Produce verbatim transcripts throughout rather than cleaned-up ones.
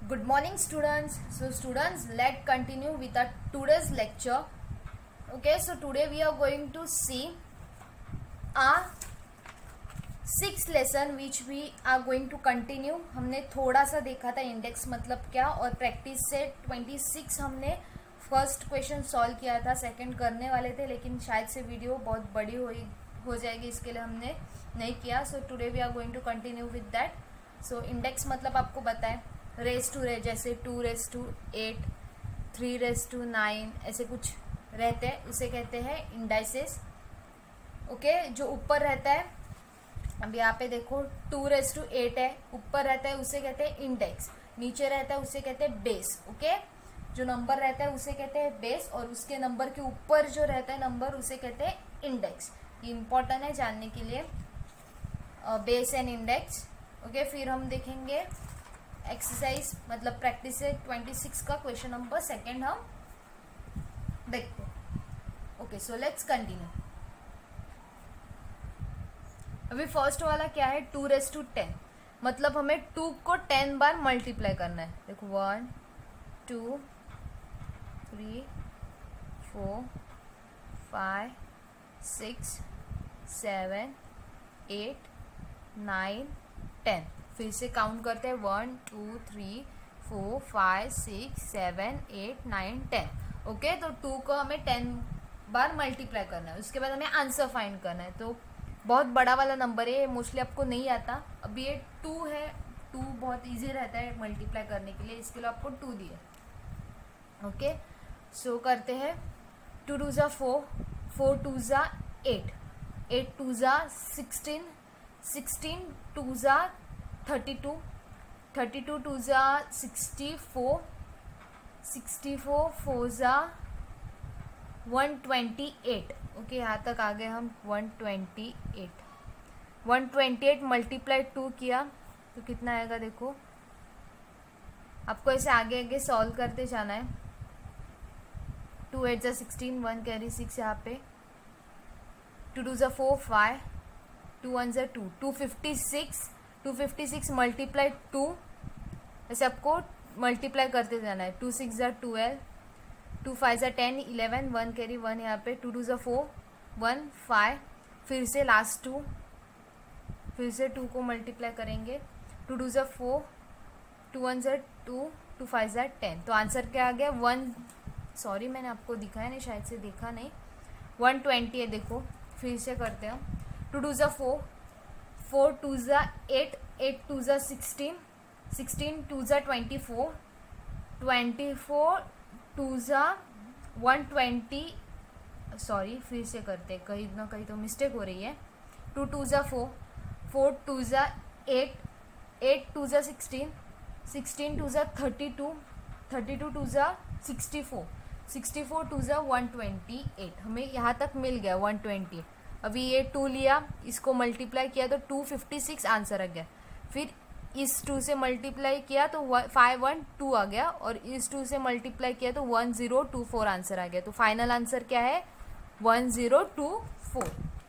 Good morning, students. So students, let's continue with our today's lecture. Okay, so today we are going to see a sixth lesson which we are going to continue. हमने थोड़ा सा देखा था index मतलब क्या, और practice से छब्बीस हमने फर्स्ट क्वेश्चन सॉल्व किया था, सेकंड करने वाले थे लेकिन शायद से वीडियो बहुत बड़ी हो हो जाएगी, इसके लिए हमने नहीं किया. So today we are going to continue with that. So index मतलब आपको बताएं, रेस टू रे जैसे two raise to eight, three raise to nine, ऐसे कुछ रहते हैं, उसे कहते हैं इंडाइसेस. ओके, जो ऊपर रहता है, अब यहाँ पे देखो टू रेस टू एट है, ऊपर रहता है उसे कहते हैं इंडेक्स, नीचे रहता है उसे कहते हैं बेस. ओके, जो नंबर रहता है उसे कहते हैं बेस, और उसके नंबर के ऊपर जो रहता है नंबर उसे कहते हैं इंडेक्स. ये इंपॉर्टेंट है जानने के लिए, बेस एंड इंडेक्स. ओके, फिर हम देखेंगे एक्सरसाइज मतलब प्रैक्टिस से छब्बीस का क्वेश्चन नंबर सेकंड हम देखते हैं. Okay, so let's continue. अभी फर्स्ट वाला क्या है, टू रेस टू टेन, मतलब हमें टू को टेन बार मल्टीप्लाई करना है. देखो one two three four five six seven eight nine ten. फिर से काउंट करते हैं, one two three four five six seven eight nine ten. Okay, तो टू को हमें टेन बार मल्टीप्लाई करना है, उसके बाद हमें आंसर फाइंड करना है. तो बहुत बड़ा वाला नंबर है, मोस्टली आपको नहीं आता. अभी ये टू है, टू बहुत इजी रहता है मल्टीप्लाई करने के लिए, इसके लिए आपको टू दिया. ओके, सो करते हैं. टू टू ज़ा फोर, फोर टू ज़ा एट, एट टू ज़ा सिक्सटीन, सिक्सटीन टू ज़ा thirty two, thirty two two ज़ा sixty four, sixty four four ज़ा वन ट्वेंटी एट. ओके, यहाँ तक आ गए हम. One twenty eight, one twenty eight multiply two किया तो कितना आएगा, देखो आपको ऐसे आगे आगे सॉल्व करते जाना है. टू एट ज़ा सिक्सटीन, वन कैरी सिक्स यहाँ पे. टू टू ज़ा फोर फाइव, टू वन ज़ा two, two fifty six, two fifty six multiply two, ऐसे आपको मल्टीप्लाई करते जाना है. टू सिक्स ज़ा ट्वेल्व, टू फाइव ज़ा ten, eleven, one carry one यहाँ पे. टू टू ज़ा फोर, वन फाइव, फिर से लास्ट टू, फिर से टू को मल्टीप्लाई करेंगे. टू टू ज़ा फोर, टू वन ज़ा टू, टू फाइव ज़ा टेन. तो आंसर क्या आ गया, वन, सॉरी मैंने आपको दिखाया नहीं, शायद से देखा नहीं, वन ट्वेंटी है. देखो फिर से करते हैं. टू टू ज़ा फोर, फोर टू ज़ा एट, एट टू ज़ा सिक्सटीन, सिक्सटीन टू ज़ा twenty four, twenty four two ज़ा वन ट्वेंटी, सॉरी फिर से करते हैं, कहीं ना कहीं तो मिस्टेक हो रही है. टू टू ज़ा फोर, फोर टू ज़ा एट, एट टू ज़ा सिक्सटीन, सिक्सटीन टू ज़ा thirty two, thirty two two ज़ा sixty four, sixty four two ज़ा वन ट्वेंटी एट. हमें यहाँ तक मिल गया वन ट्वेंटी. अभी ये टू लिया, इसको मल्टीप्लाई किया तो टू फिफ्टी सिक्स आंसर आ गया. फिर इस टू से मल्टीप्लाई किया तो फाइव वन टू आ गया, और इस टू से मल्टीप्लाई किया तो one zero two four answer आ गया. तो फाइनल आंसर क्या है, वन ज़ीरो टू फोर.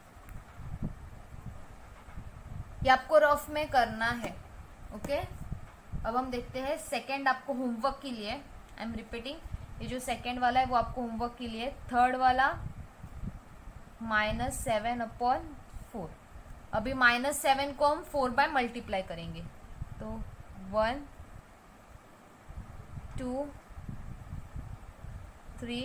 ये आपको रफ में करना है. ओके, अब हम देखते हैं सेकंड. आपको होमवर्क के लिए, आई एम रिपीटिंग, ये जो सेकंड वाला है वो आपको होमवर्क के लिए. थर्ड वाला माइनस सेवन अपॉन फोर. अभी माइनस सेवन को हम फोर बाय मल्टीप्लाई करेंगे, तो one two three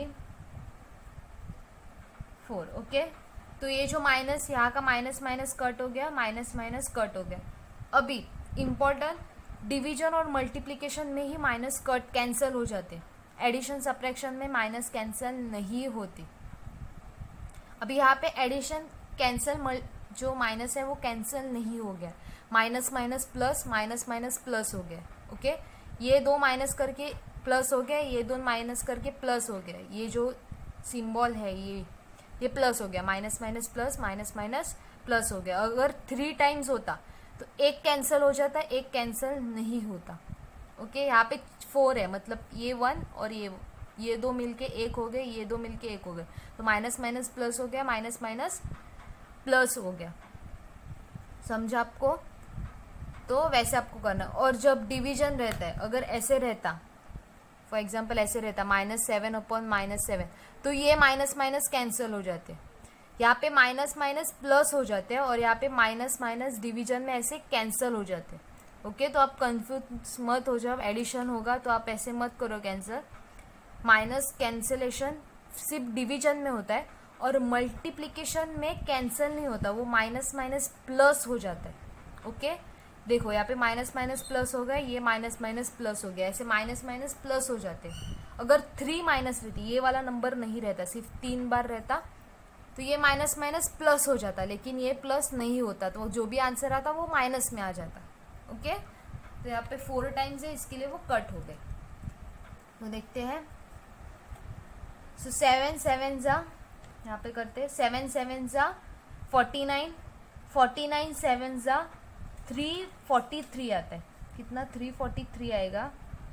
four. Okay, तो ये जो माइनस, यहाँ का माइनस माइनस कट हो गया, माइनस माइनस कट हो गया. अभी इम्पोर्टेंट, डिवीजन और मल्टीप्लिकेशन में ही माइनस कट कैंसिल हो जाते, एडिशन सब्ट्रैक्शन में माइनस कैंसिल नहीं होती. अभी यहाँ पे एडिशन कैंसिल, जो माइनस है वो कैंसिल नहीं हो गया, minus minus plus, minus minus plus हो गया. ओके, ये दो माइनस करके प्लस हो गया, ये दो माइनस करके प्लस हो गया. ये जो सिंबल है ये ये प्लस हो गया, minus minus plus, minus minus plus हो गया. अगर थ्री टाइम्स होता तो एक कैंसिल हो जाता, एक कैंसिल नहीं होता. ओके, यहाँ पे फोर है, मतलब ये वन और ये ये दो मिलके एक हो गए, ये दो मिलके एक हो गए, तो माइनस माइनस प्लस हो गया, माइनस माइनस प्लस हो गया. समझा आपको? तो वैसे आपको करना। और जब डिवीजन रहता है, अगर ऐसे रहता, फॉर एग्जाम्पल ऐसे रहता minus seven upon minus seven, तो ये माइनस माइनस कैंसिल हो जाते हैं, यहाँ पे माइनस माइनस प्लस हो जाते हैं, और यहाँ पे माइनस माइनस डिवीजन में ऐसे कैंसिल हो जाते हैं। ओके, तो आप कंफ्यूज मत हो जाओ, एडिशन होगा तो आप ऐसे मत करो कैंसिल। माइनस कैंसिलेशन सिर्फ डिवीजन में होता है, और मल्टीप्लिकेशन में कैंसिल नहीं होता, वो माइनस माइनस प्लस हो जाता है। ओके, देखो यहाँ पे माइनस माइनस प्लस हो गया, ये माइनस माइनस प्लस हो गया, ऐसे माइनस माइनस प्लस हो जाते हैं। अगर थ्री माइनस रहती, ये वाला नंबर नहीं रहता, सिर्फ तीन बार रहता, तो ये माइनस माइनस प्लस हो जाता, लेकिन ये प्लस नहीं होता, तो जो भी आंसर आता वो माइनस में आ जाता। ओके, तो यहाँ पे फोर टाइम्स है, इसके लिए वो कट हो गए। तो देखते हैं, सो सेवन सेवन जा, यहाँ पे करते हैं, सेवन सेवन जा forty nine, forty nine seven जा थ्री फोर्टी थ्री आता है, कितना थ्री फोर्टी थ्री आएगा।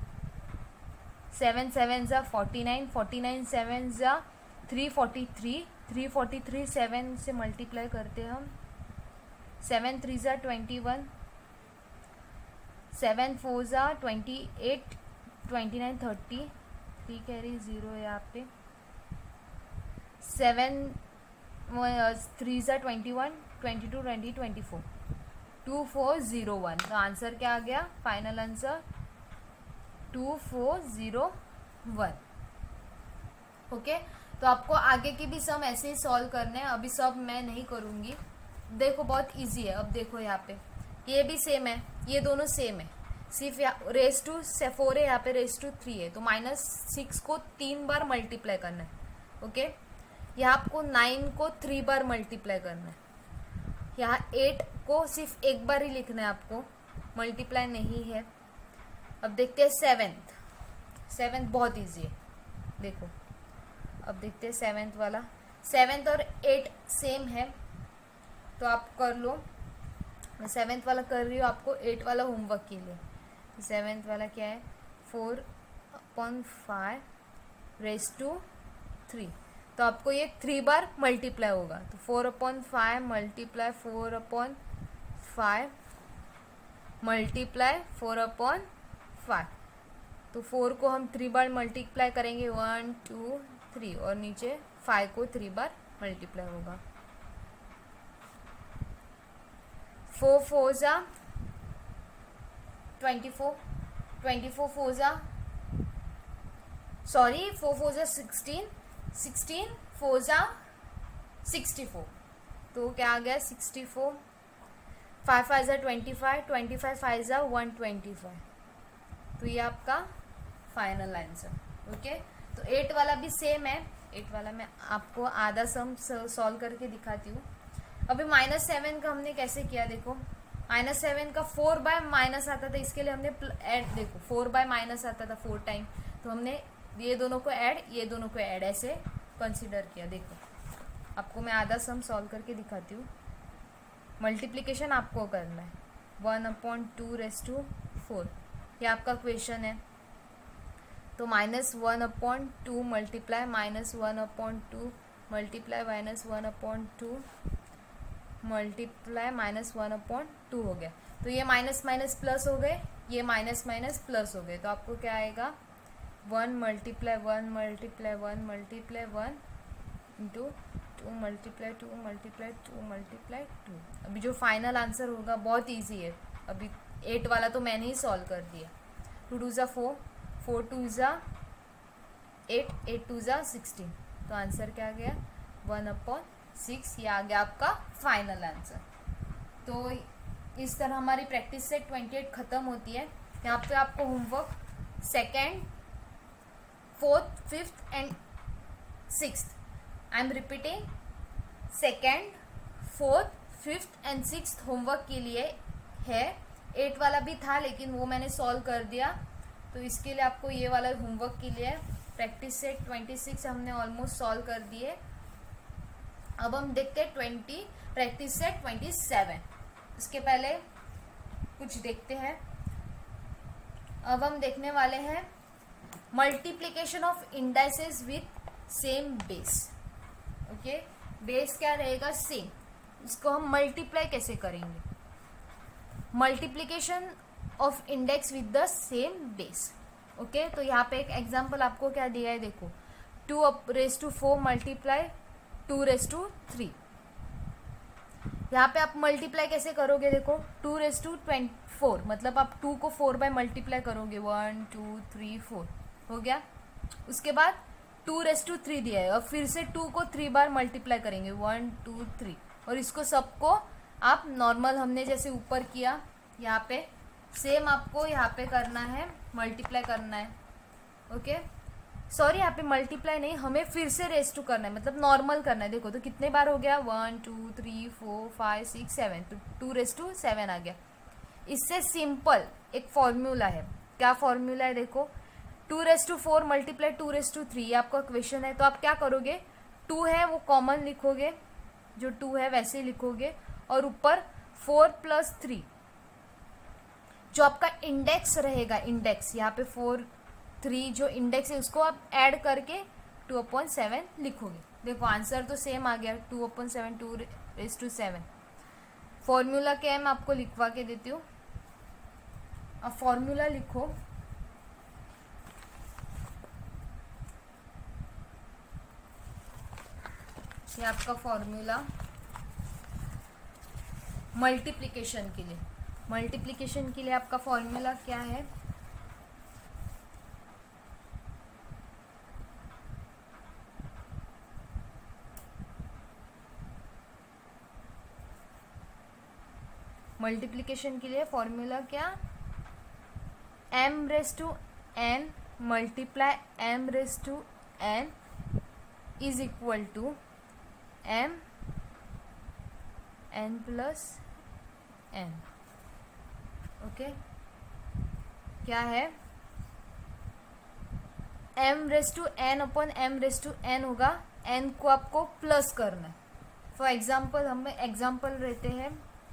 सेवन सेवन जा forty nine, forty nine seven जा three forty three, three forty three seven से मल्टीप्लाई करते हैं हम, सेवन थ्री जा ट्वेंटी वन, सेवन फोर जा twenty eight, twenty nine thirty, three carry zero है यहाँ पे, सेवन थ्री जा twenty one, twenty to twenty twenty four, two four zero one. तो आंसर क्या आ गया, final answer two four zero one. Okay, तो आपको आगे की भी सम ऐसे ही सॉल्व करने हैं, अभी सब मैं नहीं करूँगी। देखो बहुत इजी है। अब देखो यहाँ पे ये भी सेम है, ये दोनों सेम है, सिर्फ यहाँ रेस टू से फोर है, यहाँ पे रेस टू थ्री है, तो माइनस सिक्स को तीन बार मल्टीप्लाई करना है। ओके, यहाँ आपको नाइन को थ्री बार मल्टीप्लाई करना है, यहाँ एट को सिर्फ एक बार ही लिखना है आपको, मल्टीप्लाई नहीं है। अब देखते हैं सेवेंथ, सेवेंथ बहुत इजी है, देखो अब देखते हैं सेवेंथ वाला। सेवेंथ और एट सेम है, तो आप कर लो, मैं सेवेंथ वाला कर रही हूँ आपको एट वाला होमवर्क के लिए। सेवेंथ वाला क्या है, four upon five raise to three, तो आपको ये थ्री बार मल्टीप्लाई होगा, तो four upon five multiply four upon five multiply four upon five, तो फोर को हम थ्री बार मल्टीप्लाई करेंगे, वन टू थ्री, और नीचे फाइव को थ्री बार मल्टीप्लाई होगा। फोर फोर जा twenty four, twenty four four जा सॉरी फोर फोर जा सिक्सटीन, सिक्सटीन फोर जा सिक्सटी फोर, तो क्या आ गया सिक्सटी फोर। फाइव फाइव जा twenty five, twenty five five five one twenty five, तो ये आपका फाइनल आंसर। ओके, तो एट वाला भी सेम है, एट वाला मैं आपको आधा सम सॉल्व करके दिखाती हूँ। अभी माइनस सेवन का हमने कैसे किया, देखो माइनस सेवन का फोर बाय माइनस आता था, इसके लिए हमने ऐड, देखो फोर बाय माइनस आता था फोर टाइम, तो हमने ये दोनों को ऐड, ये दोनों को ऐड ऐसे कंसीडर किया। देखो आपको मैं आधा सम सॉल्व करके दिखाती हूँ। मल्टीप्लिकेशन आपको करना है, one upon two raise to four, ये आपका क्वेश्चन है, तो minus one upon two multiply minus one upon two multiply minus one upon two multiply minus one upon two हो गया, तो ये माइनस माइनस प्लस हो गए, ये माइनस माइनस प्लस हो गए, तो आपको क्या आएगा, one multiply one multiply one multiply one into two multiply two multiply two multiply two. अभी जो फाइनल आंसर होगा बहुत इजी है, अभी एट वाला तो मैंने ही सॉल्व कर दिया। टू टू ज़ा फोर, फोर टू ज़ा एट, एट टू ज़ा सिक्सटीन, तो आंसर क्या आ गया, वन अपॉन सिक्स, ये आ गया आपका फाइनल आंसर। तो इस तरह हमारी प्रैक्टिस सेट ट्वेंटी एट खत्म होती है। यहाँ पे आपको homework second, fourth, fifth and sixth, I am repeating, second, fourth, fifth and sixth homework के लिए है। एट वाला भी था लेकिन वो मैंने सॉल्व कर दिया, तो इसके लिए आपको ये वाला होमवर्क के लिए प्रैक्टिस सेट ट्वेंटी सिक्स हमने ऑलमोस्ट सॉल्व कर दिए। अब हम देखते हैं twenty practice set twenty seven. इसके पहले कुछ देखते हैं। अब हम देखने वाले हैं multiplication of indices with same base. Okay, base क्या रहेगा, सेम, इसको हम मल्टीप्लाई कैसे करेंगे। Multiplication of index with the same base. Okay, तो यहाँ पे एक एग्जांपल आपको क्या दिया है, देखो two up raise to four multiply two raise to three. यहाँ पे आप मल्टीप्लाई कैसे करोगे, देखो two raise to twenty four, मतलब आप टू को फोर बाय मल्टीप्लाई करोगे, वन टू थ्री फोर हो गया। उसके बाद टू रेस टू थ्री दिया है और फिर से टू को थ्री बार मल्टीप्लाई करेंगे, वन टू थ्री, और इसको सबको आप नॉर्मल हमने जैसे ऊपर किया यहाँ पे सेम आपको यहाँ पे करना है, मल्टीप्लाई करना है। ओके, सॉरी यहाँ पे मल्टीप्लाई नहीं, हमें फिर से रेस टू करना है, मतलब नॉर्मल करना है। देखो तो कितने बार हो गया, one two three four five six seven, तो टू रेस टू सेवन आ गया। इससे सिंपल एक फॉर्मूला है, क्या फॉर्मूला है, देखो two raise to four multiply two raise to three, ये आपका क्वेश्चन है। तो आप क्या करोगे, टू है वो कॉमन लिखोगे, जो टू है वैसे ही लिखोगे, और ऊपर फोर प्लस थ्री जो आपका इंडेक्स रहेगा, इंडेक्स यहाँ पे फोर थ्री जो इंडेक्स है उसको आप ऐड करके टू अपॉन सेवन लिखोगे। देखो आंसर तो सेम आ गया, two upon seven, two raise to seven. Formula क्या है मैं आपको लिखवा के देती हूँ, अब फॉर्मूला लिखो। ये आपका फॉर्मूला मल्टीप्लिकेशन के लिए, मल्टीप्लिकेशन के लिए आपका फॉर्मूला क्या है, मल्टीप्लिकेशन के लिए फॉर्मूला क्या, m raise to n multiply m raise to n is equal to m n plus n। Okay, क्या है, m raise to n upon m raise to n होगा, n को आपको प्लस करना है। फॉर एग्जाम्पल हम example रहते हैं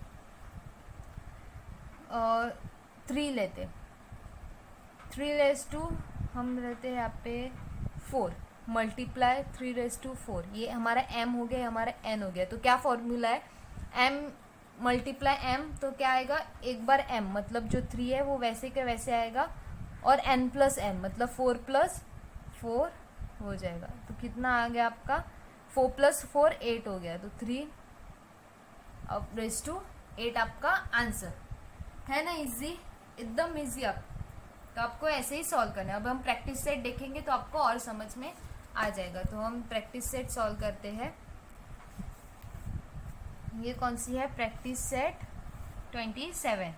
थ्री uh, लेते, थ्री रेस टू हम रहते हैं यहाँ पे four multiply three raise to four, ये हमारा m हो गया, हमारा n हो गया। तो क्या फॉर्मूला है, m मल्टीप्लाई m, तो क्या आएगा, एक बार m मतलब जो थ्री है वो वैसे के वैसे आएगा, और n प्लस m मतलब फोर प्लस फोर हो जाएगा। तो कितना आ गया आपका, फोर प्लस फोर एट हो गया, तो थ्री अब रेस टू एट आपका आंसर है ना। इजी, एकदम इजी। आप तो आपको ऐसे ही सॉल्व करना है। अब हम प्रैक्टिस सेट देखेंगे तो आपको और समझ में आ जाएगा। तो हम प्रैक्टिस सेट सॉल्व करते हैं। ये कौन सी है, practice set twenty seven.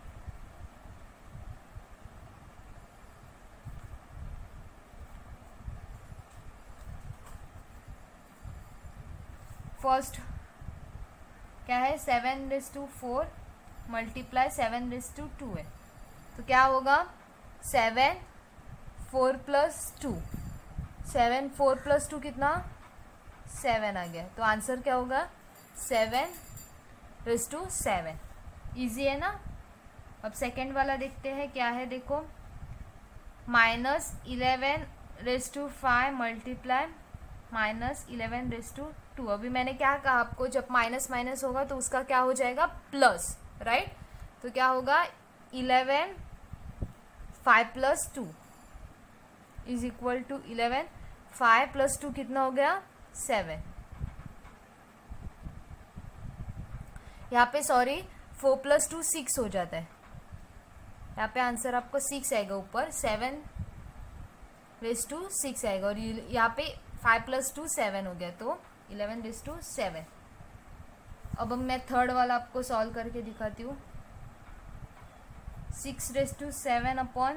First क्या है, seven raise to four multiply seven raise to two two, तो क्या होगा, seven four plus two, seven four plus two कितना, सेवन आ गया। तो आंसर क्या होगा, seven raise to seven. Easy है ना। अब सेकेंड वाला देखते हैं क्या है, देखो minus eleven raise to five multiply minus eleven raise to two. अभी मैंने क्या कहा आपको, जब माइनस माइनस होगा तो उसका क्या हो जाएगा, प्लस, राइट। तो क्या होगा, eleven five plus two is equal to eleven, five plus two कितना हो गया, सेवन। यहाँ पे sorry four plus two six हो जाता है, यहाँ पे आंसर आपको सिक्स आएगा, ऊपर सेवन रेस टू सिक्स आएगा, और यहाँ पे फाइव प्लस टू सेवन हो गया, तो इलेवन रेस टू सेवन। अब मैं थर्ड वाला आपको सॉल्व करके दिखाती हूँ। Six raise to seven upon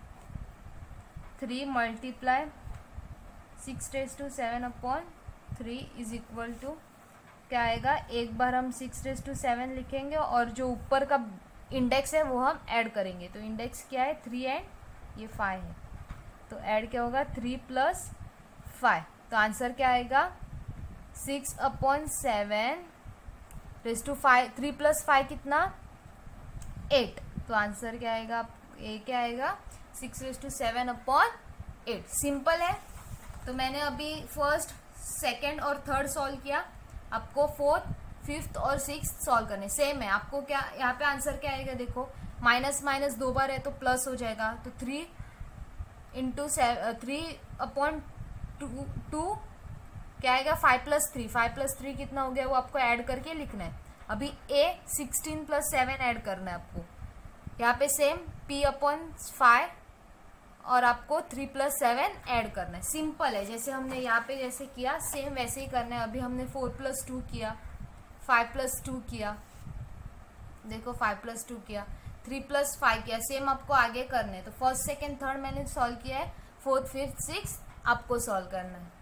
three multiply six raise to seven upon three is equal to क्या आएगा, एक बार हम सिक्स रेस टू सेवन लिखेंगे और जो ऊपर का इंडेक्स है वो हम ऐड करेंगे। तो इंडेक्स क्या है, थ्री एंड ये फाइव है, तो ऐड क्या होगा, थ्री प्लस फाइव। तो आंसर क्या आएगा, six upon seven raise to five, three plus five कितना, एट। तो आंसर क्या आएगा, ये क्या आएगा, six raise to seven upon eight. Simple है। तो मैंने अभी फर्स्ट सेकंड और थर्ड सॉल्व किया, आपको फोर्थ फिफ्थ और सिक्स सॉल्व करने सेम है। आपको क्या यहाँ पे आंसर क्या आएगा, देखो माइनस माइनस दो बार है तो प्लस हो जाएगा, तो three into three upon two two क्या आएगा, five plus three, five plus three कितना हो गया वो आपको ऐड करके लिखना है। अभी a sixteen plus seven add करना है आपको, यहाँ पे सेम पी अपॉन फाइव और आपको थ्री प्लस सेवन ऐड करना है। सिंपल है, जैसे हमने यहाँ पे जैसे किया सेम वैसे ही करना है। अभी हमने फोर प्लस टू किया, फाइव प्लस टू किया, देखो फाइव प्लस टू किया, थ्री प्लस फाइव किया, सेम आपको आगे करना है। तो फर्स्ट सेकेंड थर्ड मैंने सॉल्व किया है, फोर्थ फिफ्थ सिक्स आपको सॉल्व करना है।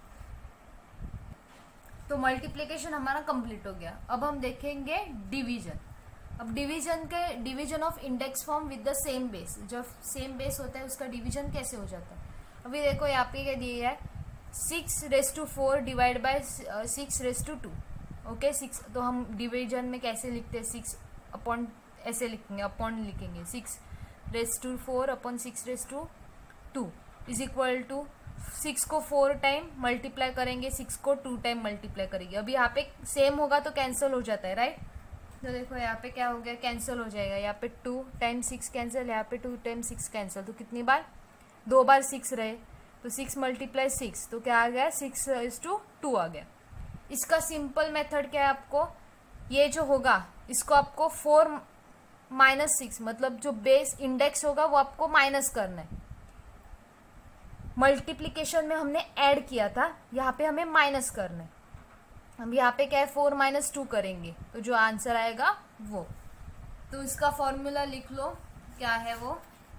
तो मल्टीप्लिकेशन हमारा कंप्लीट हो गया। अब हम देखेंगे डिवीजन। अब डिवीजन के division of index form with the same base, जब सेम बेस होता है उसका डिवीजन कैसे हो जाता है। अभी देखो यहाँ पे क्या दिया है, six raise to four divide by six raise to two. Okay six, तो हम डिवीजन में कैसे लिखते हैं, सिक्स अपॉन ऐसे लिखेंगे, अपॉन लिखेंगे six raise to four upon six raise to two is equal to six को फोर टाइम मल्टीप्लाई करेंगे, सिक्स को टू टाइम मल्टीप्लाई करेंगे। अभी यहाँ पे सेम होगा तो कैंसिल हो जाता है, राइट। तो देखो यहाँ पे क्या हो गया, कैंसिल हो जाएगा। यहाँ पे टू टाइम सिक्स कैंसिल, यहाँ पे टू टाइम सिक्स कैंसिल, तो कितनी बार, दो बार सिक्स रहे, तो सिक्स मल्टीप्लाई सिक्स, तो क्या आ गया, सिक्स इज टू टू आ गया। इसका सिंपल मेथड क्या है, आपको ये जो होगा इसको आपको फोर माइनस सिक्स, मतलब जो बेस इंडेक्स होगा वो आपको माइनस करना है। मल्टीप्लीकेशन में हमने ऐड किया था, यहाँ पे हमें माइनस करना है। हम यहाँ पे क्या है, फोर माइनस टू करेंगे तो जो आंसर आएगा वो। तो इसका फॉर्मूला लिख लो, क्या है वो,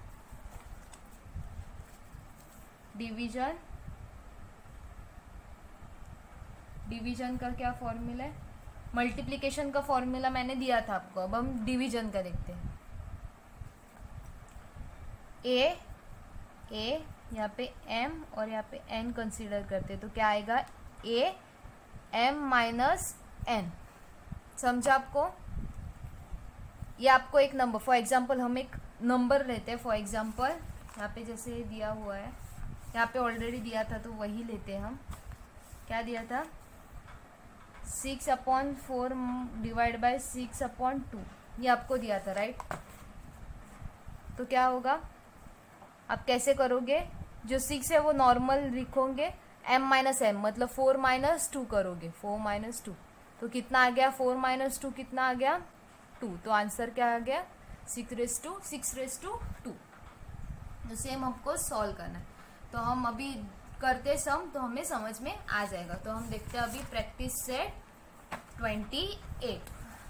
डिवीजन डिवीजन का क्या फॉर्मूला है, मल्टीप्लिकेशन का फॉर्मूला मैंने दिया था आपको। अब हम डिवीजन का देखते हैं। ए ए यहाँ पे m और यहाँ पे n कंसीडर करते हैं, तो क्या आएगा, a m माइनस n। समझा आपको। ये आपको एक नंबर, फॉर एग्जांपल हम एक नंबर लेते हैं। फॉर एग्जांपल यहाँ पे जैसे दिया हुआ है, यहाँ पे ऑलरेडी दिया था तो वही लेते हैं हम। क्या दिया था, six upon four divide by six upon two, ये आपको दिया था, राइट। तो क्या होगा, आप कैसे करोगे, जो सिक्स है वो नॉर्मल लिखोगे, m माइनस एम मतलब फोर माइनस टू करोगे, फोर माइनस टू, तो कितना आ गया, फोर माइनस टू कितना आ गया, टू। तो आंसर क्या आ गया, six raise to six raise to two. तो सेम हमको सॉल्व करना है। तो हम अभी करते सम, तो हमें समझ में आ जाएगा। तो हम देखते हैं अभी प्रैक्टिस सेट ट्वेंटी एट।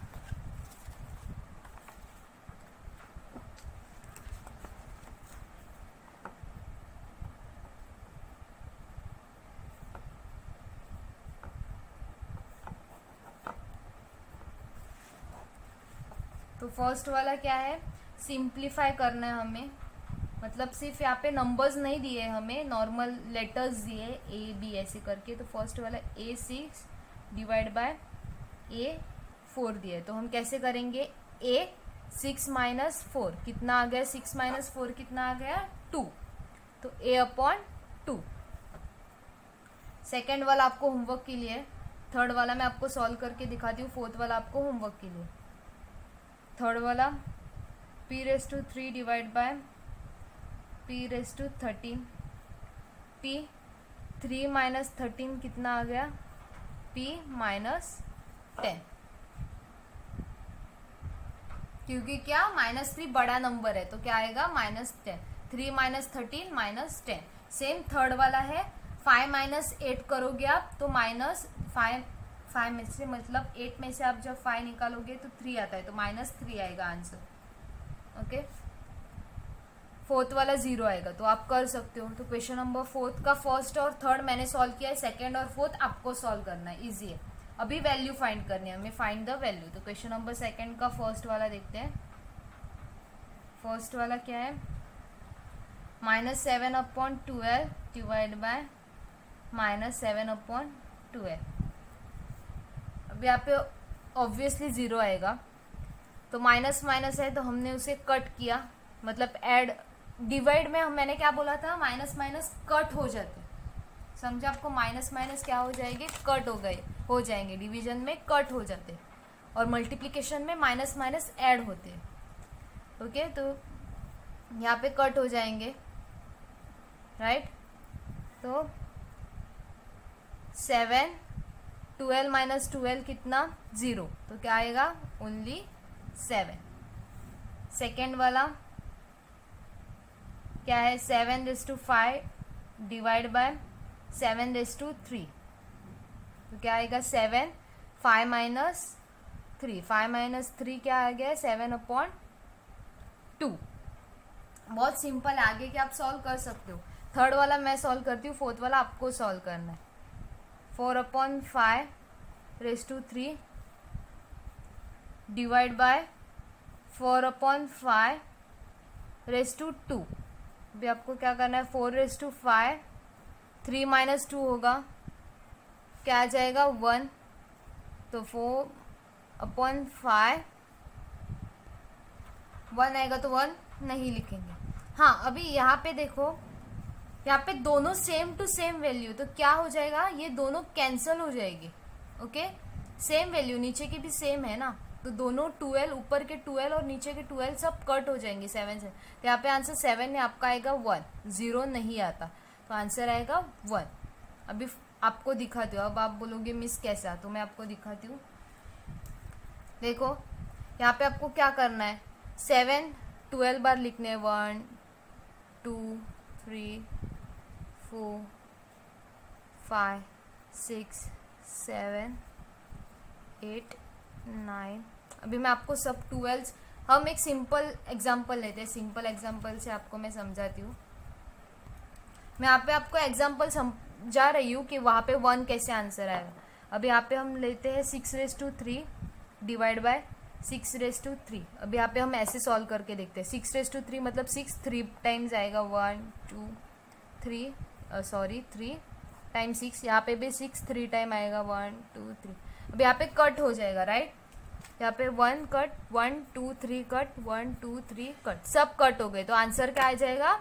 तो फर्स्ट वाला क्या है, सिंप्लीफाई करना है हमें, मतलब सिर्फ यहाँ पे नंबर्स नहीं दिए हमें, नॉर्मल लेटर्स दिए ए बी ऐसे करके। तो फर्स्ट वाला A six divide by A four दिए, तो हम कैसे करेंगे, ए सिक्स माइनस फोर कितना आ गया, सिक्स माइनस फोर कितना आ गया, टू, तो ए अपॉन टू। सेकेंड वाला आपको होमवर्क के लिए, थर्ड वाला मैं आपको सॉल्व करके दिखाती हूँ, फोर्थ वाला आपको होमवर्क के लिए। थर्ड वाला P raise to three divide by P raise to thirteen, P three minus thirteen कितना आ गया, पी माइनस टेन, क्योंकि क्या माइनस थ्री बड़ा नंबर है तो क्या आएगा, minus ten, three minus thirteen minus ten. Same third वाला है, फाइव माइनस एट करोगे आप तो माइनस फाइव, फाइव में से मतलब एट में से आप जब फाइव निकालोगे तो थ्री आता है, तो माइनस थ्री आएगा आंसर। ओके, फोर्थ वाला जीरो आएगा, तो आप कर सकते हो। तो क्वेश्चन नंबर फोर्थ का फर्स्ट और थर्ड मैंने सॉल्व किया है, सेकंड और फोर्थ आपको सॉल्व करना है, इजी है। अभी वैल्यू फाइंड करनी है हमें, फाइंड द वैल्यू। तो क्वेश्चन नंबर सेकंड का फर्स्ट वाला देखते हैं। फर्स्ट वाला क्या है, minus seven upon twelve divide by minus seven upon twelve. अब यहाँ पे ऑब्वियसली जीरो आएगा, तो माइनस माइनस है तो हमने उसे कट किया, मतलब ऐड, डिवाइड में हम मैंने क्या बोला था, माइनस माइनस कट हो जाते, समझे आपको, माइनस माइनस क्या हो जाएगी, कट हो गए हो जाएंगे, डिवीजन में कट हो जाते और मल्टीप्लिकेशन में माइनस माइनस ऐड होते हैं। ओके, तो यहाँ पे कट हो जाएंगे, राइट। तो सेवन, ट्वेल्व माइनस ट्वेल्व कितना, जीरो, तो क्या आएगा, ओनली सेवन। सेकेंड वाला क्या है, seven raise to five divide by seven raise to three, तो क्या आएगा, seven, five minus three, five minus three क्या आ गया, सेवन अपॉन टू। बहुत सिंपल है, आगे के आप सॉल्व कर सकते हो। थर्ड वाला मैं सॉल्व करती हूँ, फोर्थ वाला आपको सॉल्व करना है। Four upon five raise to three divide by four upon five raise to two. अभी आपको क्या करना है, four raise to five, three minus two होगा, क्या आ जाएगा, वन। तो फोर अपॉन फाइव, वन आएगा तो वन नहीं लिखेंगे। हाँ, अभी यहाँ पे देखो, यहाँ पे दोनों सेम टू सेम वैल्यू, तो क्या हो जाएगा, ये दोनों कैंसल हो जाएगी। ओके, सेम वैल्यू, नीचे की भी सेम है ना, तो दोनों ट्वेल्व, ऊपर के ट्वेल्व और नीचे के ट्वेल्व सब कट हो जाएंगे सेवन से। तो यहाँ पे आंसर सेवन में आपका आएगा वन, जीरो नहीं आता, तो आंसर आएगा वन। अभी आपको दिखाती हूँ, अब आप बोलोगे मिस कैसा, तो मैं आपको दिखाती हूँ। देखो यहाँ पे आपको क्या करना है, सेवन ट्वेल्व बार लिखने हैं, one two three four five six seven eight nine. अभी मैं आपको सब ट्वेल्व, हम एक सिंपल एग्जांपल लेते हैं, सिंपल एग्जांपल से आपको मैं समझाती हूँ। मैं यहाँ पे आपको एग्जांपल समझा रही हूँ कि वहाँ पे वन कैसे आंसर आएगा। अभी यहाँ पे हम लेते हैं six raise to three divide by six raise to three. अभी यहाँ पे हम ऐसे सॉल्व करके देखते हैं। सिक्स रेस टू थ्री मतलब सिक्स थ्री टाइम्स आएगा, one two three, sorry three time six, यहाँ पे भी सिक्स थ्री टाइम आएगा, वन टू थ्री। अब यहाँ पे कट हो जाएगा, राइट। यहाँ पे one cut, one two three cut, one two three cut, सब कट हो गए, तो आंसर क्या आ जाएगा,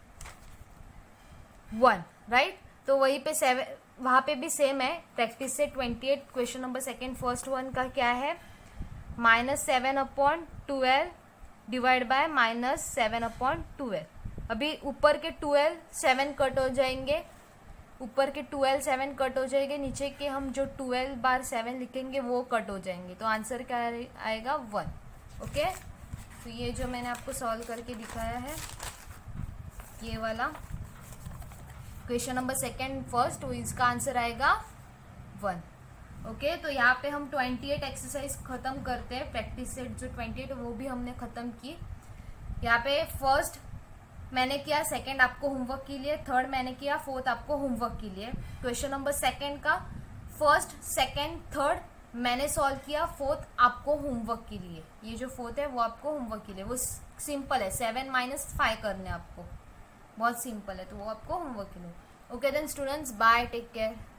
वन, राइट। तो वहीं पे सेवन, वहाँ पे भी सेम है, प्रैक्टिस से twenty eight question number second first one का क्या है, minus seven upon twelve divide by minus seven upon twelve. अभी ऊपर के ट्वेल्व सेवन कट हो जाएंगे, ऊपर के ट्वेल्व सेवन कट हो जाएंगे, नीचे के हम जो ट्वेल्व बार सेवन लिखेंगे वो कट हो जाएंगे, तो आंसर क्या आएगा, वन। ओके, तो ये जो मैंने आपको सॉल्व करके दिखाया है, ये वाला क्वेश्चन नंबर सेकेंड फर्स्ट, तो इसका आंसर आएगा वन। ओके okay, तो यहाँ पे हम अट्ठाईस एक्सरसाइज खत्म करते हैं। प्रैक्टिस सेट जो अट्ठाईस वो भी हमने खत्म की। यहाँ पे फर्स्ट मैंने किया, सेकंड आपको होमवर्क के लिए, थर्ड मैंने किया, फोर्थ आपको होमवर्क के लिए। क्वेश्चन नंबर सेकंड का फर्स्ट सेकंड थर्ड मैंने सॉल्व किया, फोर्थ आपको होमवर्क के लिए। ये जो फोर्थ है वो आपको होमवर्क के लिए, वो सिंपल है, सेवन माइनस फाइव करने आपको, बहुत सिंपल है, तो वो आपको होमवर्क के लिए। Okay then students, bye, take care.